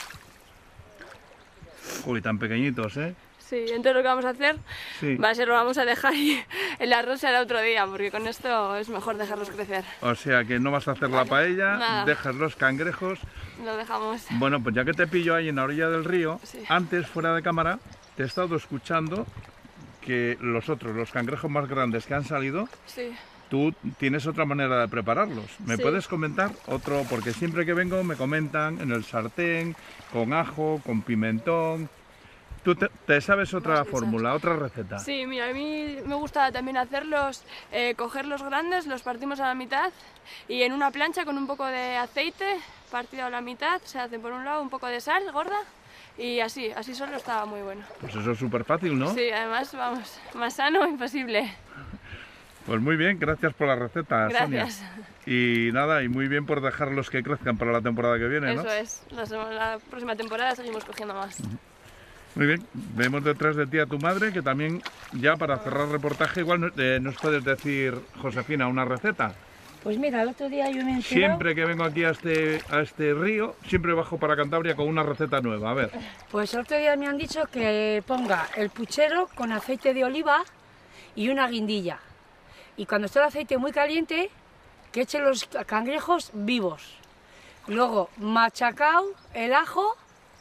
Uy, tan pequeñitos, ¿eh? Sí, entonces lo que vamos a hacer Sí. va a ser, lo vamos a dejar y el arroz será otro día, porque con esto es mejor dejarlos crecer. O sea que no vas a hacer la paella, Nada. dejas los cangrejos. Lo dejamos. Bueno, pues ya que te pillo ahí en la orilla del río, Sí. antes, fuera de cámara, te he estado escuchando que los cangrejos más grandes que han salido, Sí. tú tienes otra manera de prepararlos. ¿Me Sí. puedes comentar otro? Porque siempre que vengo me comentan en el sartén, con ajo, con pimentón. ¿Tú te sabes otra Más guisas. fórmula, otra receta? Sí, mira, a mí me gusta también hacerlos, coger los grandes, los partimos a la mitad y en una plancha con un poco de aceite partido a la mitad se hace por un lado un poco de sal gorda y así solo estaba muy bueno. Pues eso es súper fácil, ¿no? Sí, además, vamos, más sano imposible. Pues muy bien, gracias por la receta, Gracias. Sonia. Y nada, y muy bien por dejarlos que crezcan para la temporada que viene, ¿no? Eso es, la próxima temporada seguimos cogiendo más. Muy bien, vemos detrás de ti a tu madre, que también, ya para cerrar el reportaje, igual nos puedes decir, Josefina, una receta. Pues mira, el otro día yo me he enterado... Siempre que vengo aquí a este río, siempre bajo para Cantabria con una receta nueva. A ver, Pues el otro día me han dicho que ponga el puchero con aceite de oliva y una guindilla. Y cuando esté el aceite muy caliente, que eche los cangrejos vivos. Luego machacao el ajo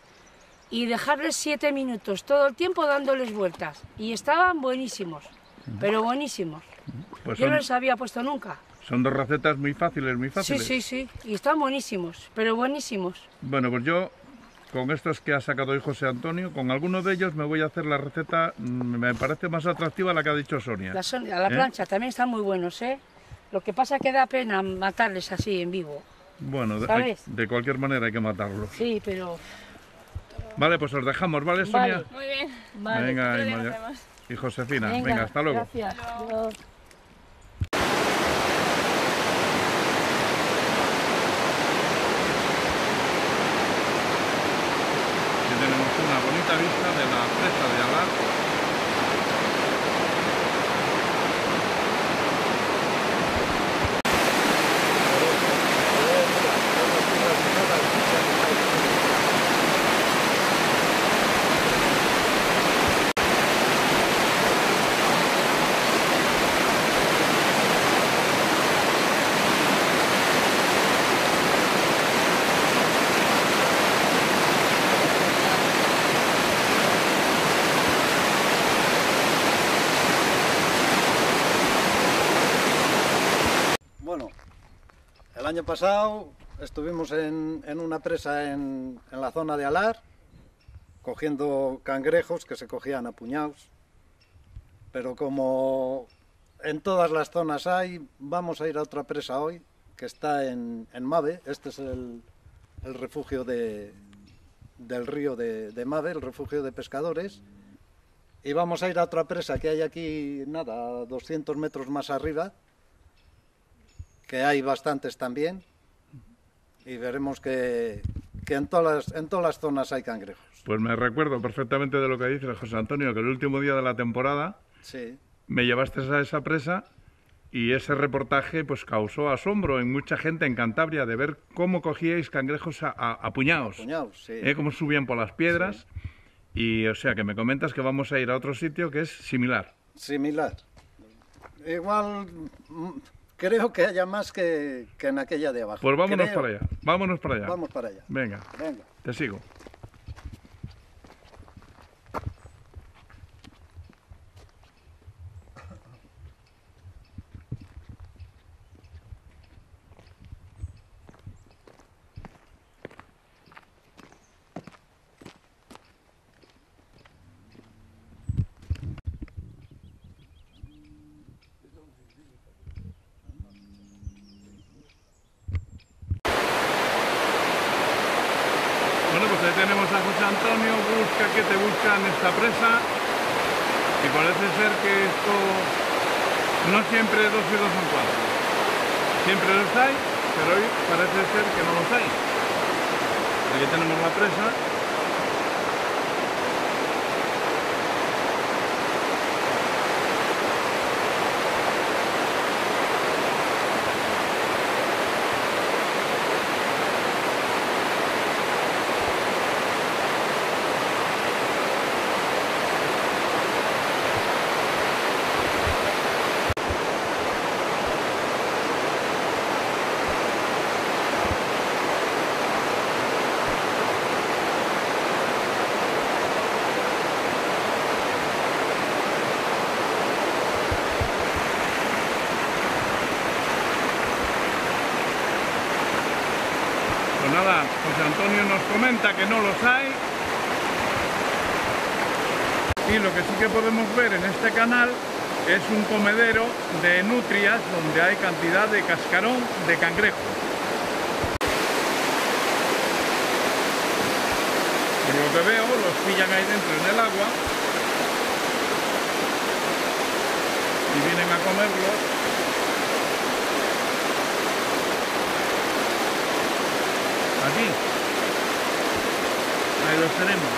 y dejarles 7 minutos, todo el tiempo dándoles vueltas. Y estaban buenísimos, pero buenísimos. pues Yo no les había puesto nunca. son dos recetas muy fáciles, muy Sí, fáciles. sí, sí, y están buenísimos, pero buenísimos. Bueno, pues yo, con estos que ha sacado hoy José Antonio, con alguno de ellos me voy a hacer la receta, me parece más atractiva la que ha dicho Sonia. A la plancha también están muy buenos, ¿eh? Lo que pasa es que da pena matarles así en vivo. Bueno, ¿Sabes? de cualquier manera hay que matarlos. Sí, pero... Vale, pues os dejamos, ¿vale, Sonia? Vale. Muy bien. Vale. Venga, Otro y día nos María- vemos. y Josefina, venga, hasta luego. Gracias. Adiós. Aquí tenemos una bonita vista de la presa de Alar. año pasado estuvimos en una presa en la zona de Alar, cogiendo cangrejos que se cogían a puñados. Pero como en todas las zonas hay, vamos a ir a otra presa hoy, que está en Mave. Este es el refugio del río de Mave, el refugio de pescadores. Y vamos a ir a otra presa que hay aquí, nada, a 200 metros más arriba, que hay bastantes también, y veremos que en todas las zonas hay cangrejos. Pues me recuerdo perfectamente de lo que dice José Antonio, que el último día de la temporada Sí. me llevaste a esa presa y ese reportaje pues causó asombro en mucha gente en Cantabria de ver cómo cogíais cangrejos a puñados, Puñados, sí. cómo subían por las piedras. Y o sea que me comentas que vamos a ir a otro sitio que es similar. Similar. Igual creo que haya más que en aquella de abajo. Pues vámonos Creo. para allá, vámonos para allá. Vamos para allá. Venga, Venga. te sigo. Bueno, pues ahí tenemos a José Antonio, busca que te busca en esta presa y parece ser que esto no siempre 2 y 2 son 4. Siempre los hay, pero hoy parece ser que no los hay. Aquí tenemos la presa. Pues nada, José Antonio nos comenta que no los hay. Y lo que sí que podemos ver en este canal es un comedero de nutrias donde hay cantidad de cascarón de cangrejo. Por lo que veo, los pillan ahí dentro en el agua y vienen a comerlos. Aquí, ahí los tenemos.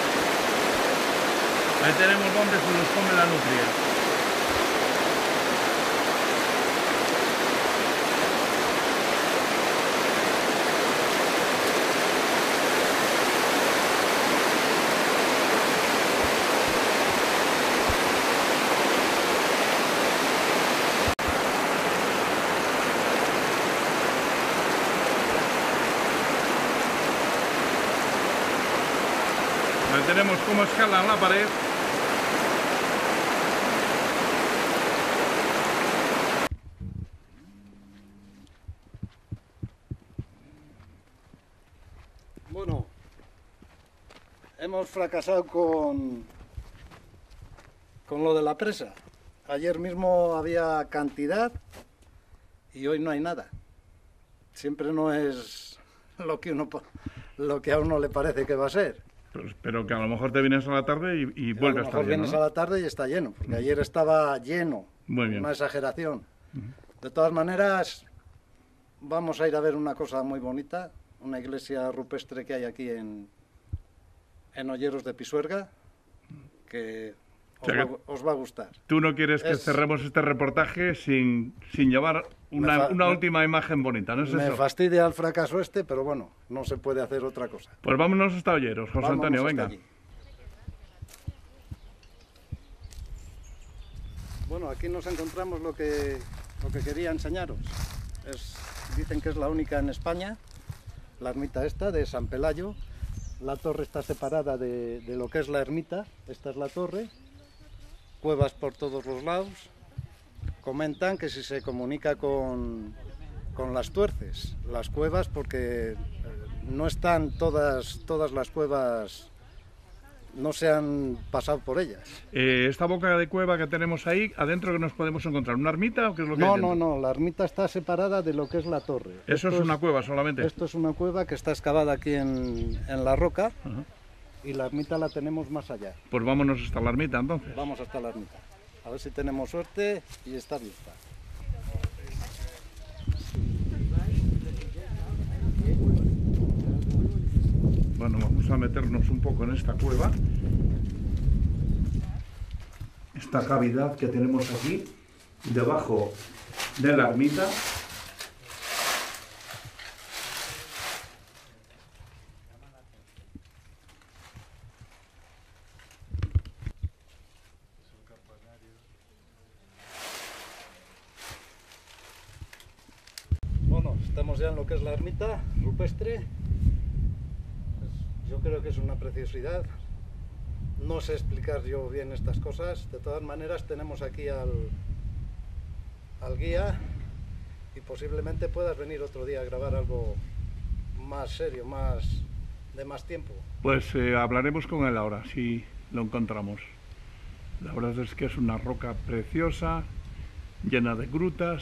Ahí tenemos donde se los come la nutria. Ahí tenemos cómo escalan la pared. Bueno, hemos fracasado con lo de la presa. Ayer mismo había cantidad y hoy no hay nada. Siempre no es lo que a uno le parece que va a ser. Pero que a lo mejor te vienes a la tarde y vuelve a estar lleno, vienes ¿no? a la tarde y está lleno, porque ayer estaba lleno. Muy bien. Una exageración. De todas maneras, vamos a ir a ver una cosa muy bonita, una iglesia rupestre que hay aquí en Olleros de Pisuerga, que O sea que os va a gustar. Tú no quieres que cerremos este reportaje sin llevar una última imagen bonita, ¿no es Me eso? fastidia el fracaso este, pero bueno, no se puede hacer otra cosa. Pues vámonos hasta Olleros, José Vámonos Antonio, hasta venga. allí. Bueno, aquí nos encontramos lo que quería enseñaros. Dicen que es la única en España, la ermita esta de San Pelayo. La torre está separada de lo que es la ermita. Esta es la torre. Cuevas por todos los lados. Comentan que si se comunica con con las tuerces, las cuevas, porque no están todas las cuevas, no se han pasado por ellas. Esta boca de cueva que tenemos ahí, ¿adentro que nos podemos encontrar? ¿Una ermita o qué es lo que hay dentro? No, la ermita está separada de lo que es la torre. Eso es una cueva solamente. Esto es una cueva que está excavada aquí en la roca. Ajá. Y la ermita la tenemos más allá. Pues vámonos hasta la ermita entonces. Vamos hasta la ermita. A ver si tenemos suerte y está abierta. Bueno, vamos a meternos un poco en esta cueva. Esta cavidad que tenemos aquí, debajo de la ermita. Bueno, estamos ya en lo que es la ermita rupestre. Yo creo que es una preciosidad. No sé explicar yo bien estas cosas. De todas maneras tenemos aquí al guía y posiblemente puedas venir otro día a grabar algo más serio, de más tiempo. Pues hablaremos con él ahora, si lo encontramos. La verdad es que es una roca preciosa, llena de grutas.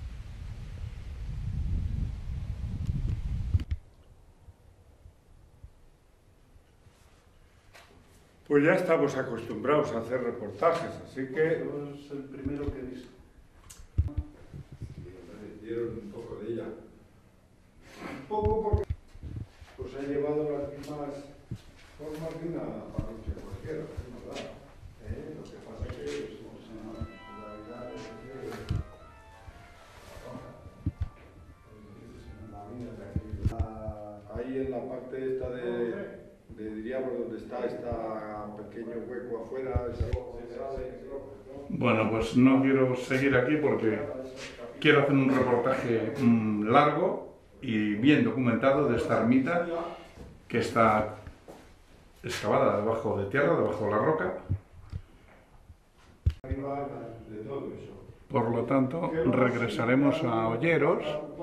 Pues ya estamos acostumbrados a hacer reportajes, así que... Es el primero que he visto. Dieron un poco de ella. Un poco porque pues ha llevado las mismas formas de una parroquia cualquiera, ¿verdad? Lo que pasa es que la realidad es que... Ahí en la parte esta diríamos donde está este pequeño hueco afuera, Bueno, pues no quiero seguir aquí porque quiero hacer un reportaje largo y bien documentado de esta ermita que está excavada debajo de tierra, debajo de la roca. de todo eso. Por lo tanto, regresaremos a Olleros,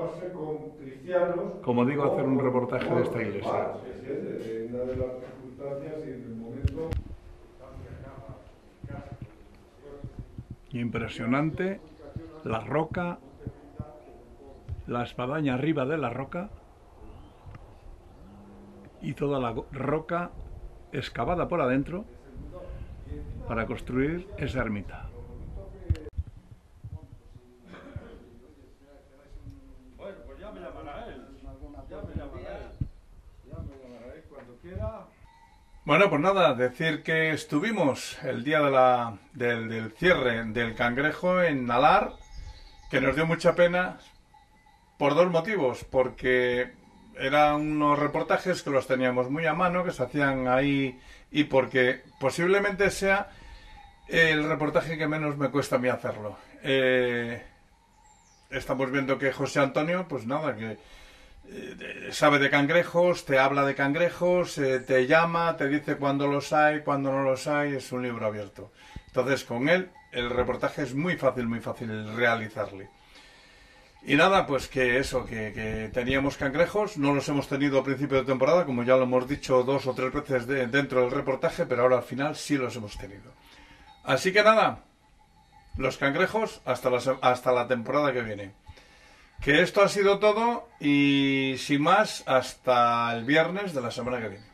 como digo, a hacer un reportaje de esta iglesia. Una de las circunstancias y en el momento... Impresionante, la roca, la espadaña arriba de la roca y toda la roca excavada por adentro para construir esa ermita. Bueno, pues ya me llamará él. Ya me llamará él cuando quiera. Bueno, pues nada, decir que estuvimos el día del cierre del Cangrejo en Nalar, que nos dio mucha pena por dos motivos, porque eran unos reportajes que los teníamos muy a mano, que se hacían ahí, y porque posiblemente sea el reportaje que menos me cuesta a mí hacerlo. Estamos viendo que José Antonio, pues nada, que sabe de cangrejos, te habla de cangrejos, te llama, te dice cuándo los hay, cuándo no los hay, es un libro abierto. Entonces con él el reportaje es muy fácil realizarle. Y nada, pues que eso, que teníamos cangrejos, no los hemos tenido a principio de temporada, como ya lo hemos dicho 2 o 3 veces dentro del reportaje, pero ahora al final sí los hemos tenido. Así que nada, los cangrejos hasta la temporada que viene. Que esto ha sido todo y sin más hasta el viernes de la semana que viene.